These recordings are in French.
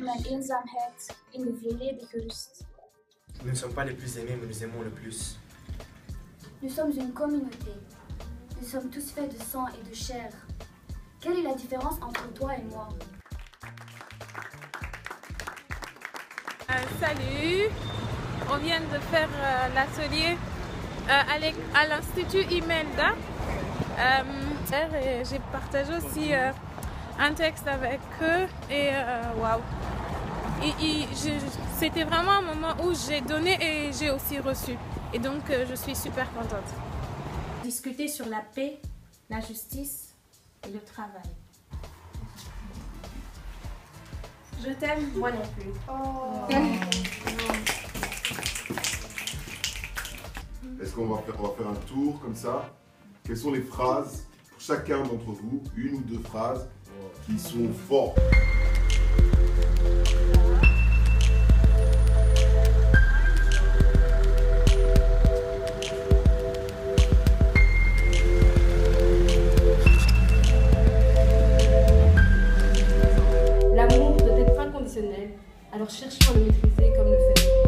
mijn eenzaamheid in de volledige rust. Nous ne sommes pas les plus aimés, mais nous aimons le plus. Nous sommes une communauté. Nous sommes tous faits de sang et de chair. Quelle est la différence entre toi et moi? Salut, on vient de faire l'atelier à l'Institut Imelda. Et j'ai partagé aussi un texte avec eux et waouh. C'était vraiment un moment où j'ai donné et j'ai aussi reçu. Et donc je suis super contente. Discuter sur la paix, la justice et le travail. Je t'aime, moi non plus. Oh. Est-ce qu'on va faire un tour comme ça? Quelles sont les phrases pour chacun d'entre vous, une ou deux phrases qui sont fortes? L'amour doit être inconditionnel, alors cherchons à le maîtriser comme le fait notre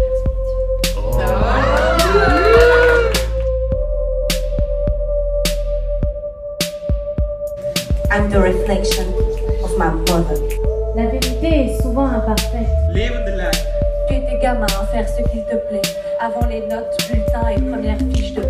I'm the reflection of my mother. La vérité est souvent imparfaite. Live the life. Tu étais gamin à faire ce qu'il te plaît, avant les notes, bulletins et premières fiches de